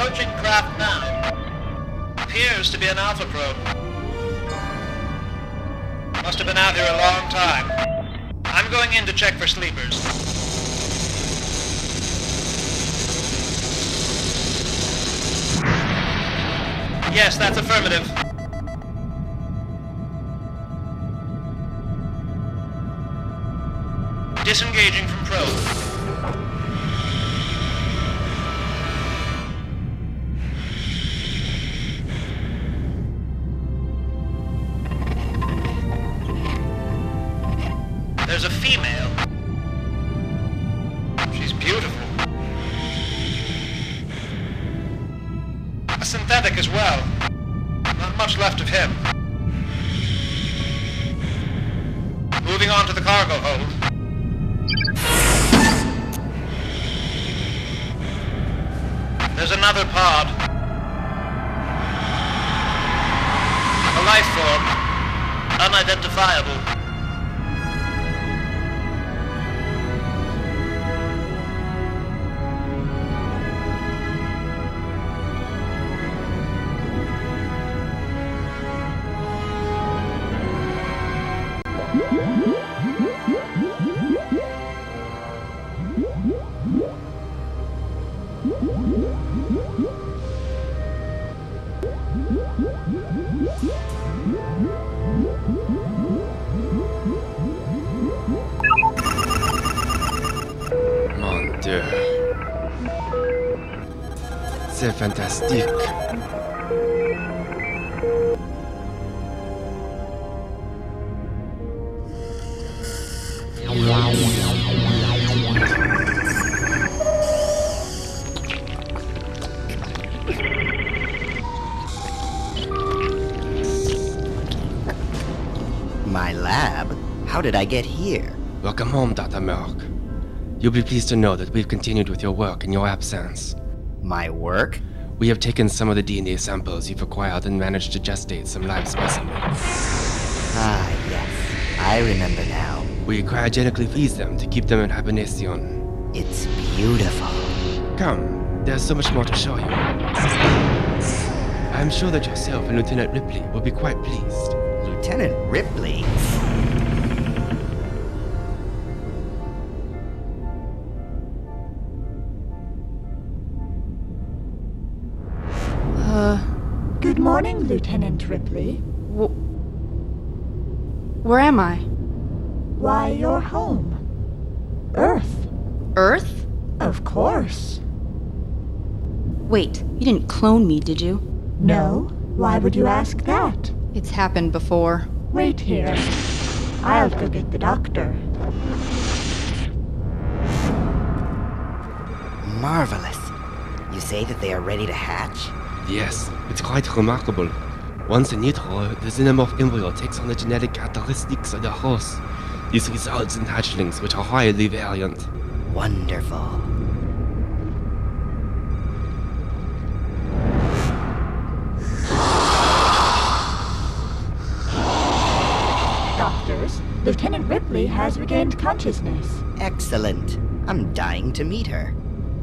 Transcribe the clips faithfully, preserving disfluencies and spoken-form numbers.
Approaching craft nine. Appears to be an Alpha probe. Must have been out here a long time. I'm going in to check for sleepers. Yes, that's affirmative. Disengaging from probe. There's a female. She's beautiful. A synthetic as well. Not much left of him. Moving on to the cargo hold. There's another pod. A life form. Unidentifiable. Mon Dieu. C'est fantastique. My lab? How did I get here? Welcome home, Doctor Merck. You'll be pleased to know that we've continued with your work in your absence. My work? We have taken some of the D N A samples you've acquired and managed to gestate some live specimens. Ah, yes. I remember now. We cryogenically freeze them to keep them in hibernation. It's beautiful. Come, there's so much more to show you. I'm sure that yourself and Lieutenant Ripley will be quite pleased. Lieutenant Ripley? Uh... Good morning, Lieutenant Ripley. Wh where am I? Why, you're home. Earth. Earth? Of course. Wait, you didn't clone me, did you? No. Why would you ask that? It's happened before. Wait here. I'll go get the doctor. Marvelous. You say that they are ready to hatch? Yes, it's quite remarkable. Once in utero, the xenomorph embryo takes on the genetic characteristics of the host. This results in hatchlings which are highly variant. Wonderful. Doctors, Lieutenant Ripley has regained consciousness. Excellent. I'm dying to meet her.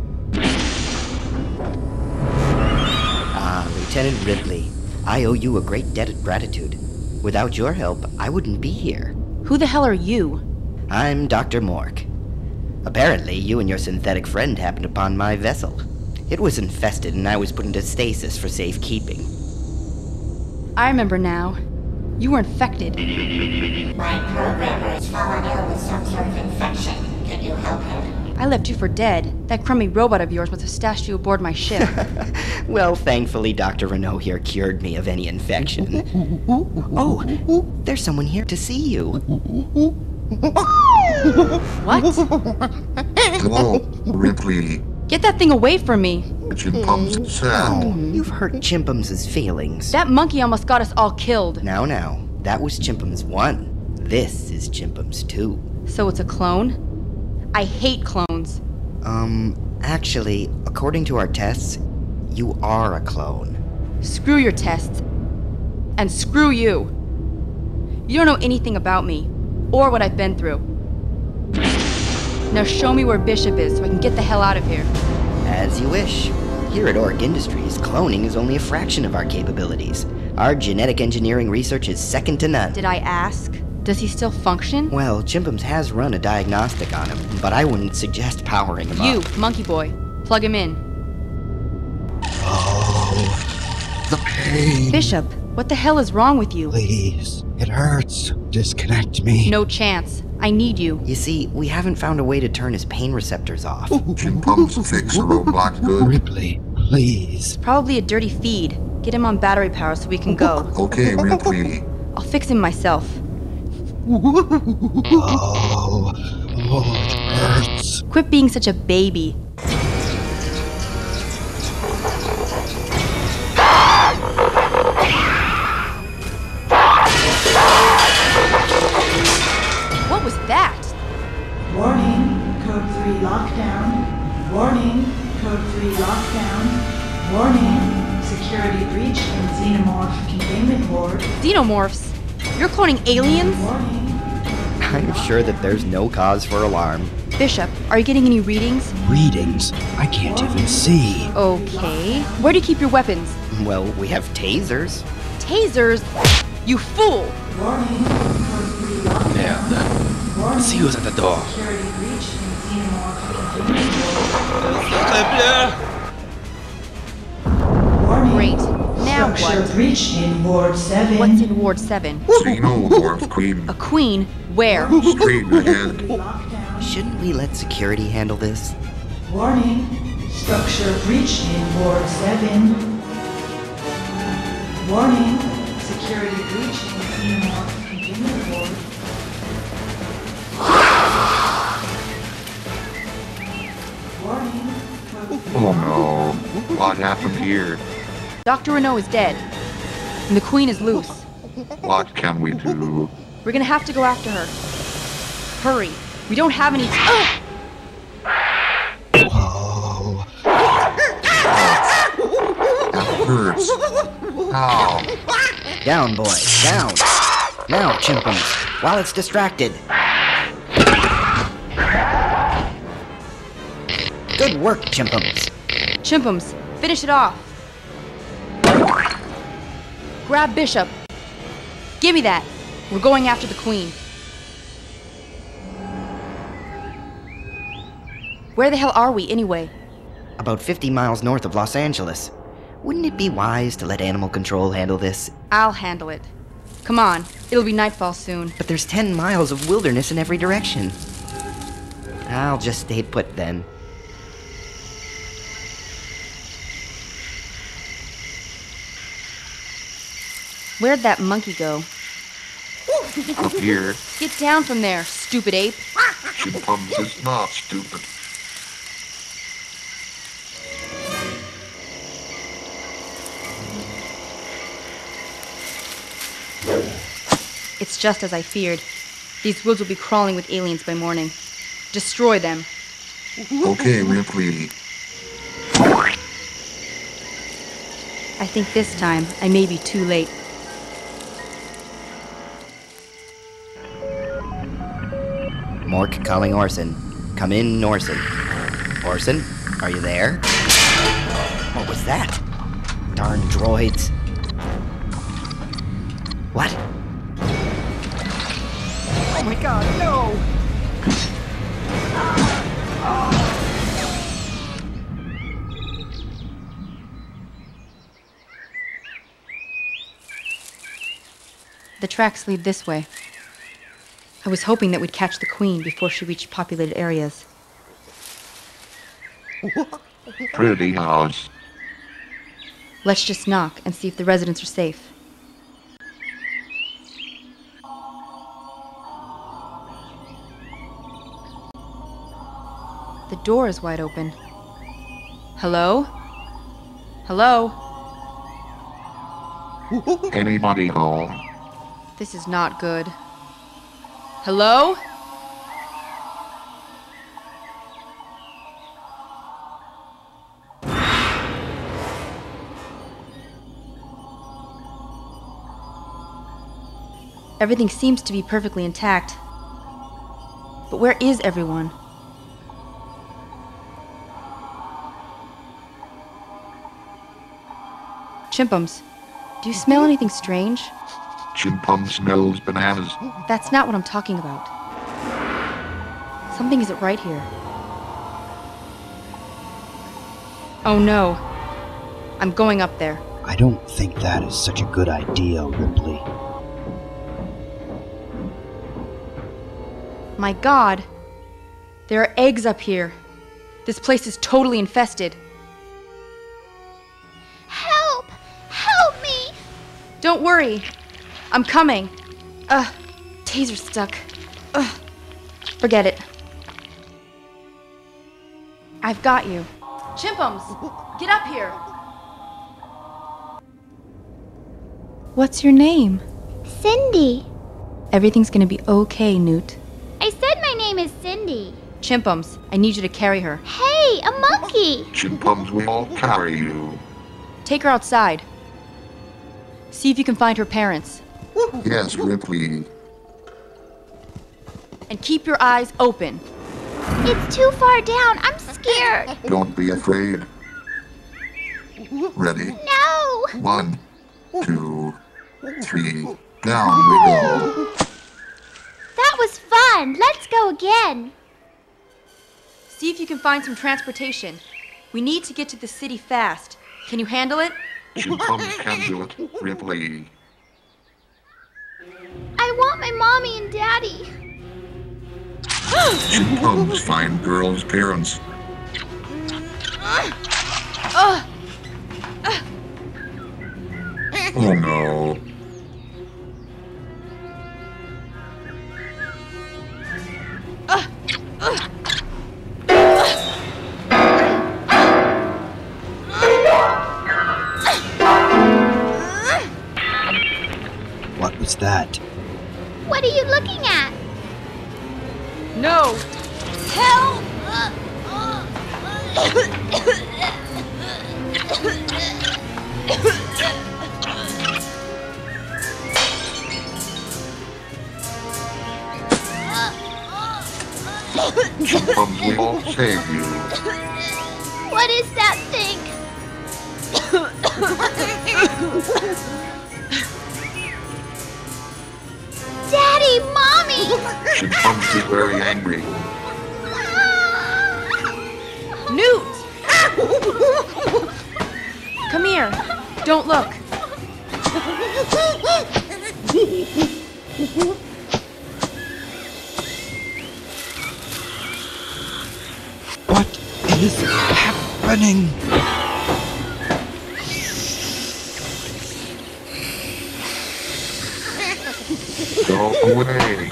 Ah, Lieutenant Ripley, I owe you a great debt of gratitude. Without your help, I wouldn't be here. Who the hell are you? I'm Doctor Mork. Apparently, you and your synthetic friend happened upon my vessel. It was infested and I was put into stasis for safekeeping. I remember now. You were infected. My programmer has fallen ill with some sort of infection. Can you help him? I left you for dead. That crummy robot of yours must have stashed you aboard my ship. Well, thankfully, Doctor Renault here cured me of any infection. Oh, there's someone here to see you. What? Hello, Ripley. Get that thing away from me. Chimpum's cell. You've hurt Chimpum's feelings. That monkey almost got us all killed. Now, now, that was Chimpum's one. This is Chimpum's two. So it's a clone? I hate clones. Um, actually, according to our tests, you are a clone. Screw your tests. And screw you. You don't know anything about me, or what I've been through. Now show me where Bishop is so I can get the hell out of here. As you wish. Here at Orc Industries, cloning is only a fraction of our capabilities. Our genetic engineering research is second to none. Did I ask? Does he still function? Well, Chimpums has run a diagnostic on him, but I wouldn't suggest powering him You, up. monkey boy, plug him in. Oh, the pain. Bishop, what the hell is wrong with you? Please, it hurts. Disconnect me. No chance. I need you. You see, we haven't found a way to turn his pain receptors off. Chimpums fix a robot good. Ripley, please. Probably a dirty feed. Get him on battery power so we can go. Okay, Ripley. I'll fix him myself. Oh, oh, it hurts. Quit being such a baby. What was that? Warning, code three lockdown. Warning, code three lockdown. Warning, security breach in xenomorph containment ward. Xenomorphs? You're cloning aliens? Warning. I'm sure that there's no cause for alarm. Bishop, are you getting any readings? Readings? I can't even see. Okay. Where do you keep your weapons? Well, we have tasers. Tasers? You fool! Warning, code three lockdown. Merde. Warning, See who's at the door. security breach in xenomorph containment ward. Warning. Great. Now Structure what? breach in ward seven. What's in Ward seven? Xenomorph queen. A queen? Where? Straight ahead. Lockdown. Shouldn't we let security handle this? Warning, structure breach in ward seven. Warning, security breach in xenomorph containment ward. Warning, Oh no. What happened here? Doctor Renault is dead. And the queen is loose. What can we do? We're gonna have to go after her. Hurry. We don't have any time. Oh, That hurts. Ow. Down, boy, down. Now, Chimpums, while it's distracted. Good work, Chimpums. Chimpums, finish it off. Grab Bishop. Give me that. We're going after the queen. Where the hell are we, anyway? About fifty miles north of Los Angeles. Wouldn't it be wise to let animal control handle this? I'll handle it. Come on, it'll be nightfall soon. But there's ten miles of wilderness in every direction. I'll just stay put then. Where'd that monkey go? Up here. Get down from there, stupid ape. Chimpums is not stupid. It's just as I feared. These woods will be crawling with aliens by morning. Destroy them. Okay, Ripley. I think this time I may be too late. Mork calling Orson. Come in, Orson. Orson, are you there? What was that? Darn droids. What? Oh my god, no! The tracks lead this way. I was hoping that we'd catch the queen before she reached populated areas. Pretty house. Let's just knock and see if the residents are safe. The door is wide open. Hello? Hello? Anybody home? This is not good. Hello? Everything seems to be perfectly intact. But where is everyone? Chimpums, do you smell anything strange? Chimpum smells bananas. That's not what I'm talking about. Something isn't right here. Oh no. I'm going up there. I don't think that is such a good idea, Ripley. My God. There are eggs up here. This place is totally infested. Help! Help me! Don't worry. I'm coming. Ugh. Taser's stuck. Ugh. Forget it. I've got you. Chimpums! Get up here! What's your name? Cindy. Everything's gonna be okay, Newt. I said my name is Cindy. Chimpums, I need you to carry her. Hey, a monkey! Chimpums will all carry you. Take her outside. See if you can find her parents. Yes, Ripley. And keep your eyes open. It's too far down. I'm scared. Don't be afraid. Ready? No! One, two, three, down we go. That was fun. Let's go again. See if you can find some transportation. We need to get to the city fast. Can you handle it? Chimpums can do it, Ripley. I want my mommy and daddy. Chimpums find girls' parents. Uh, uh. Oh no. Uh, uh. What was that? What are you looking at? No! Help! Chimpums will all save you. What is that thing? Daddy, Mommy! Chimpums is very angry. Newt! Come here. Don't look. What is happening? Go away.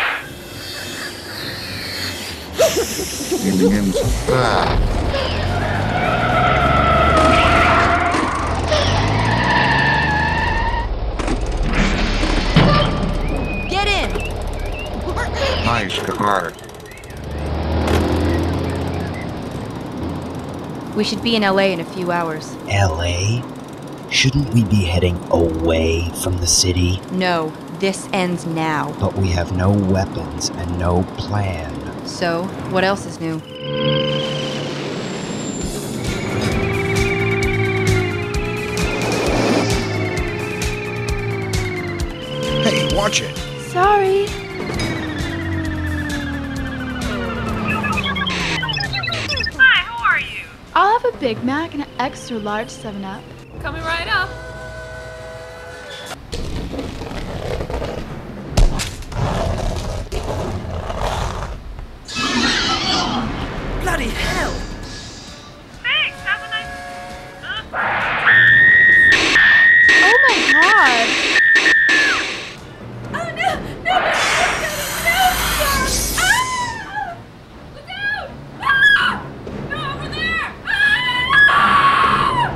Aliens back. Get in! Nice car. We should be in L A in a few hours. L A? Shouldn't we be heading away from the city? No, this ends now. But we have no weapons and no plan. So, what else is new? Hey, watch it. Sorry. Hi, who are you? I'll have a Big Mac and an extra large seven up. Coming right up. Bloody hell! Thanks, have a nice... Oh my god! Oh no! No! No! No! No! Ah! Look out! Ah! No, over there! Ah!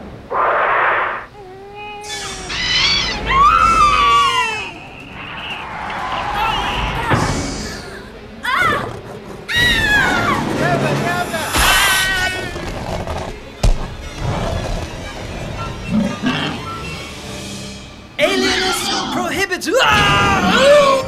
Alienist prohibits. Ah!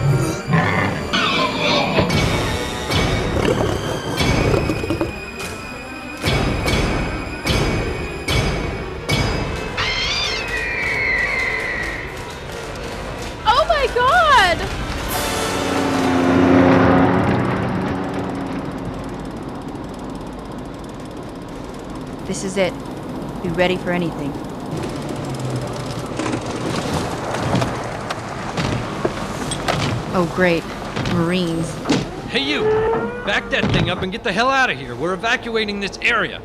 This is it. Be ready for anything. Oh, great. Marines. Hey, you! Back that thing up and get the hell out of here. We're evacuating this area.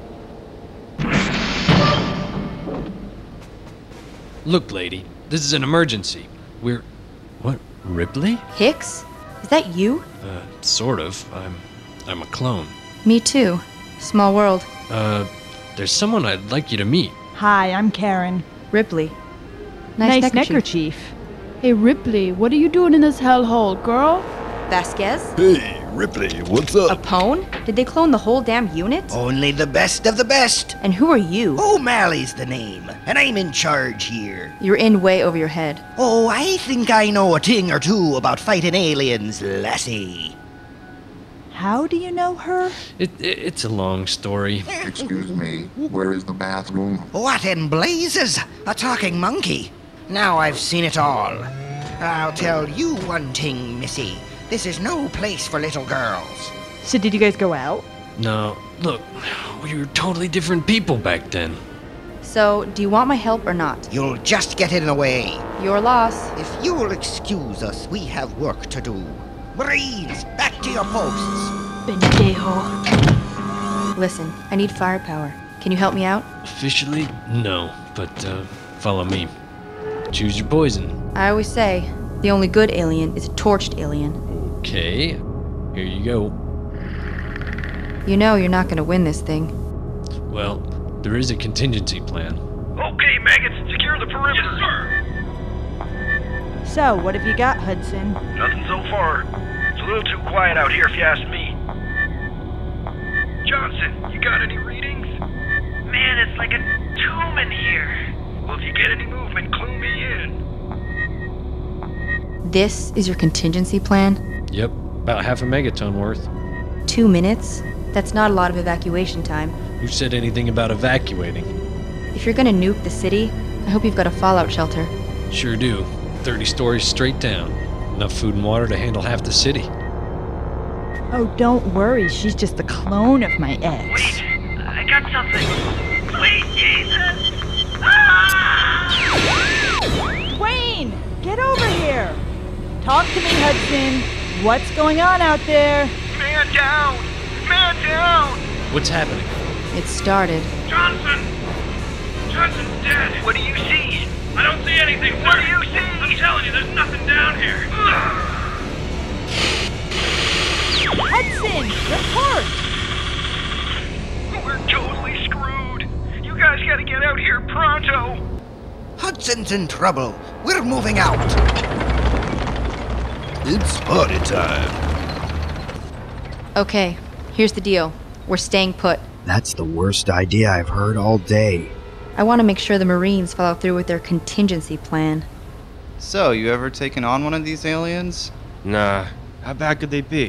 Look, lady, this is an emergency. We're... What? Ripley? Hicks? Is that you? Uh, sort of. I'm... I'm a clone. Me too. Small world. Uh, there's someone I'd like you to meet. Hi, I'm Karen. Ripley. Nice, Nice neckerchief. neckerchief. Hey, Ripley, what are you doing in this hellhole, girl? Vasquez? Hey, Ripley, what's A up? pwn? Did they clone the whole damn unit? Only the best of the best. And who are you? O'Malley's the name, and I'm in charge here. You're in way over your head. Oh, I think I know a thing or two about fighting aliens, lassie. How do you know her? It, it, it's a long story. Excuse me, where is the bathroom? What in blazes? A talking monkey. Now I've seen it all. I'll tell you one thing, Missy. This is no place for little girls. So did you guys go out? No, look, we were totally different people back then. So, do you want my help or not? You'll just get in the way. Your loss. If you'll excuse us, we have work to do. Marines, back to your posts. Pendejo. Listen, I need firepower. Can you help me out? Officially, no, but uh, follow me. Choose your poison. I always say, the only good alien is a torched alien. Okay, here you go. You know you're not gonna win this thing. Well, there is a contingency plan. Okay, maggots, secure the perimeter. Yes, sir. So, what have you got, Hudson? Nothing so far. It's a little too quiet out here if you ask me. Johnson, you got any readings? Man, it's like a tomb in here. Well, if you get any movement, clue me in. This is your contingency plan? Yep, about half a megaton worth. Two minutes? That's not a lot of evacuation time. Who said anything about evacuating? If you're gonna nuke the city, I hope you've got a fallout shelter. Sure do. thirty stories straight down. Enough food and water to handle half the city. Oh, don't worry. She's just a clone of my ex. Wait, I got something. Sweet Jesus! Ah! Wayne, get over here. Talk to me, Hudson. What's going on out there? Man down! Man down! What's happening? It started. Johnson! Johnson's dead! What do you see? I don't see anything, sir! What do you see? I'm telling you, there's nothing down here! Hudson, report! We're totally screwed! You guys gotta get out here pronto! Hudson's in trouble. We're moving out. It's party time. Okay, here's the deal. We're staying put. That's the worst idea I've heard all day. I want to make sure the Marines follow through with their contingency plan. So, you ever taken on one of these aliens? Nah, how bad could they be?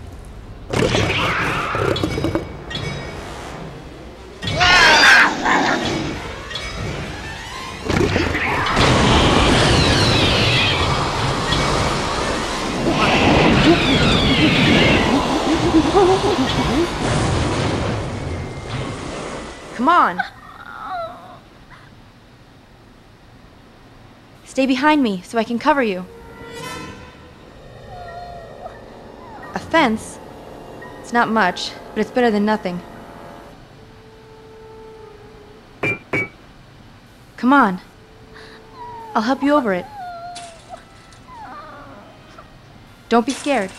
Come on! Stay behind me so I can cover you. A fence? It's not much, but it's better than nothing. Come on. I'll help you over it. Don't be scared.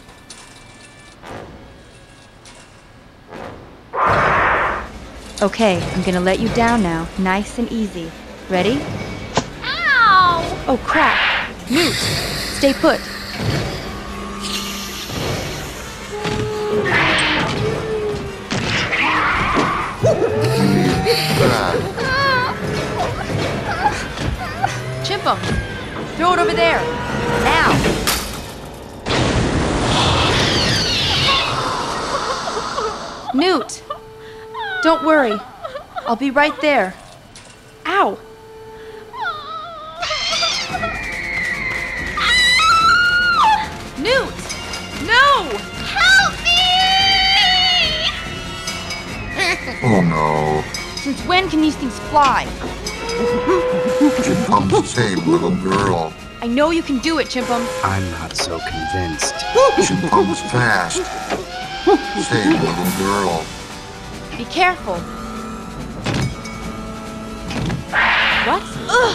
Okay, I'm gonna let you down now, nice and easy. Ready? Ow! Oh crap! Newt! Stay put. Chimp him! Throw it over there! Now! Newt! Don't worry. I'll be right there. Ow! Newt! No! Help me! Oh no. Since when can these things fly? Chimpums save little girl. I know you can do it, Chimpum. I'm not so convinced. Chimpums fast. Save little girl. Be careful. What? Ugh.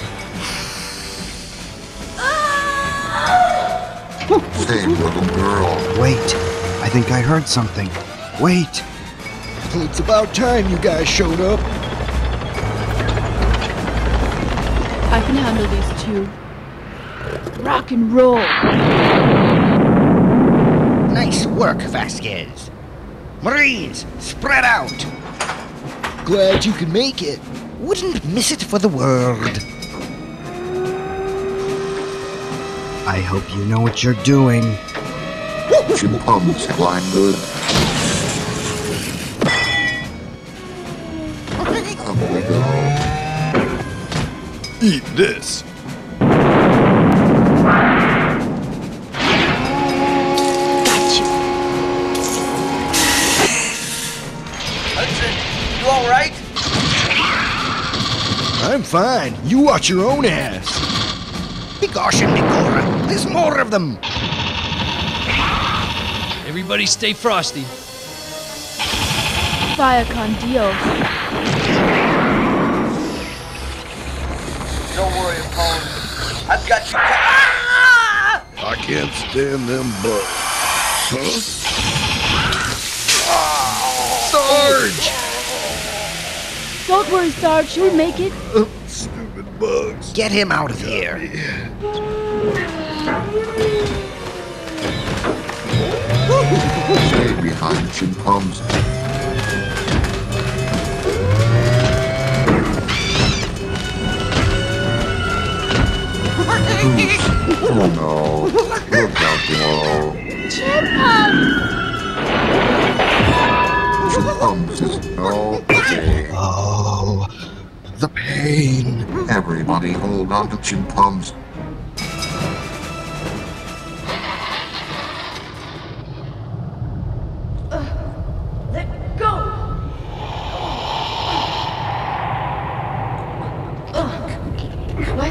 Save little girl. Wait, I think I heard something. Wait. It's about time you guys showed up. I can handle these two. Rock and roll. Nice work, Vasquez. Marines, spread out. Glad you could make it. Wouldn't miss it for the world. I hope you know what you're doing. Chimpums flying good. Up we go. Eat this. Hudson, you alright? I'm fine. You watch your own ass. Gosh and Nicora, there's more of them. Everybody stay frosty. Viacon deal. Don't worry, Apollo. I've got you. Ah! I can't stand them bugs. Huh? Sarge! Don't worry, Sarge. You'll make it. Stupid bugs. Get him out of here. Stay behind, Chimpums. Oh no. Look out below. Chimpums! Chimpums is okay. Oh, the pain. Everybody hold on to Chimpums. Let go! What?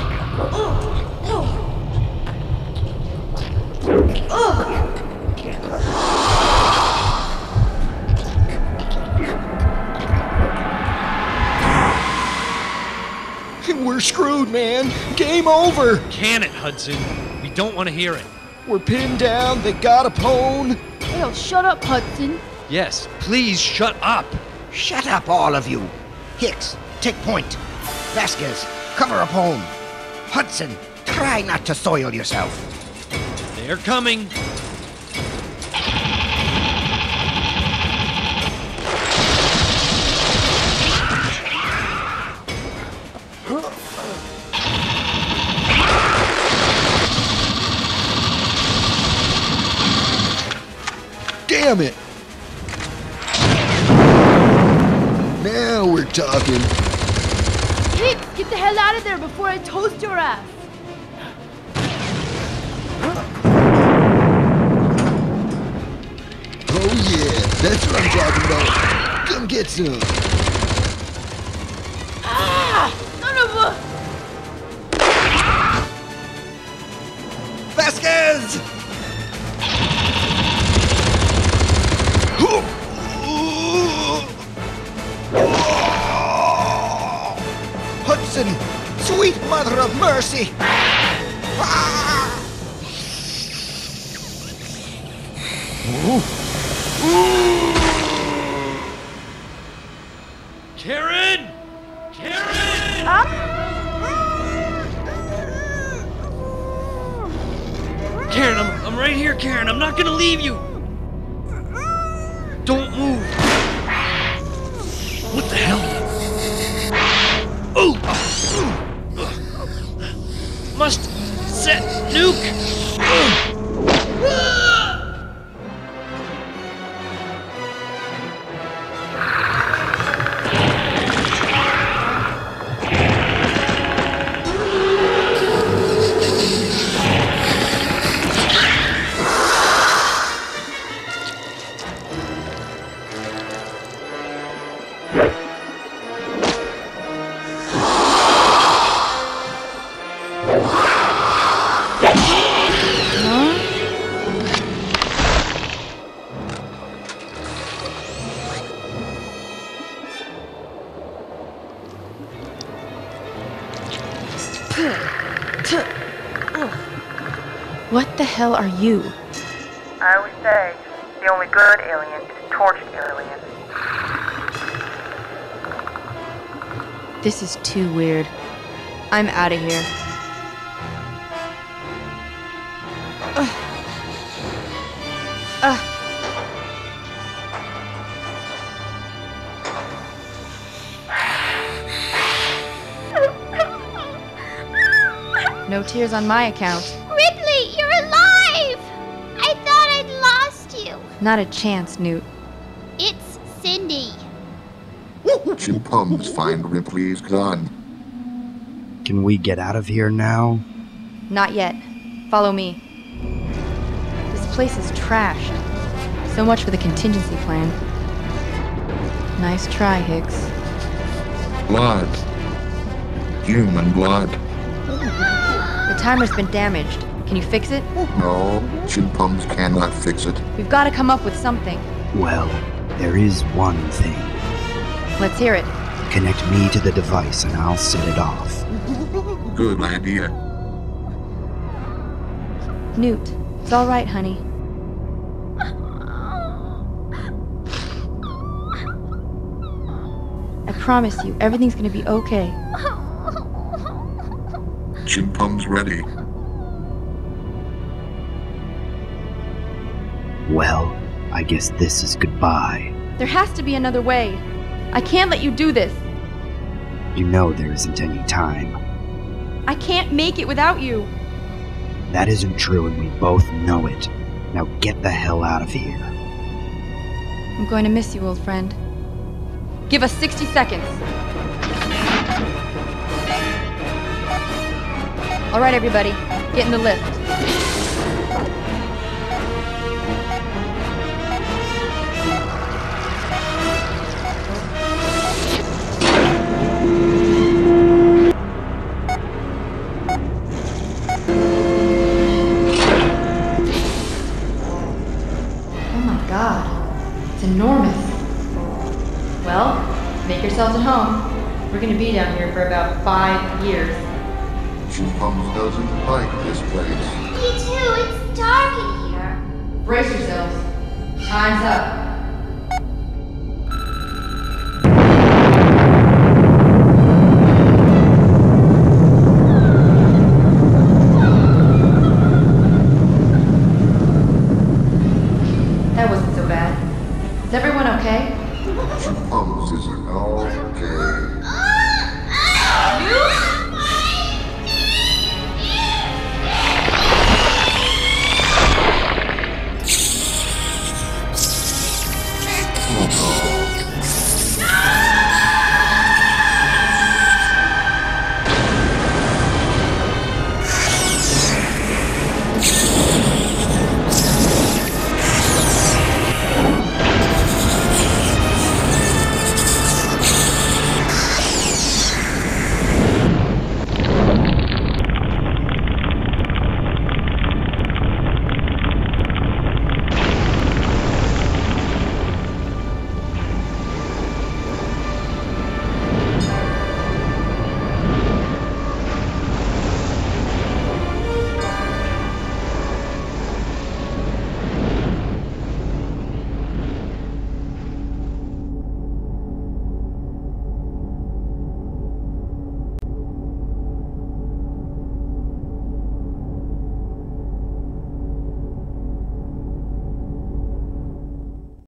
We're screwed, man. Game over. Can it, Hudson? We don't want to hear it. We're pinned down. They got a pwn. Hell, shut up, Hudson. Yes, please shut up. Shut up, all of you. Hicks, take point. Vasquez, cover up home. Hudson, try not to soil yourself. They're coming. Damn it! Now we're talking. Hicks, get the hell out of there before I toast your ass. Oh yeah, that's what I'm talking about. Come get some. Ah! Son of a... Vasquez! Hudson, sweet mother of mercy! Karen! Karen! Karen, I'm, I'm right here, Karen. I'm not gonna leave you. Don't move. What the hell? Oh! Must set nuke. What the hell are you? I always say, the only good alien is torched alien. This is too weird. I'm out of here. Ugh. Ugh. No tears on my account. Ripley, you're alive! I thought I'd lost you. Not a chance, Newt. It's Cindy. Chimpums find Ripley's gun. Can we get out of here now? Not yet. Follow me. This place is trashed. So much for the contingency plan. Nice try, Hicks. Blood. Human blood. The timer's been damaged. Can you fix it? No, Chimpums cannot fix it. We've got to come up with something. Well, there is one thing. Let's hear it. Connect me to the device and I'll set it off. Good idea. Newt, it's all right, honey. I promise you, everything's gonna be okay. Chimpums ready. Well, I guess this is goodbye. There has to be another way. I can't let you do this. You know there isn't any time. I can't make it without you. That isn't true and we both know it. Now get the hell out of here. I'm going to miss you, old friend. Give us sixty seconds. All right, everybody, get in the lift. Oh my God, it's enormous. Well, make yourselves at home. We're gonna be down here for about five years. Chimpums doesn't like this place. Me too, it's dark in here. Brace yourselves. Time's up.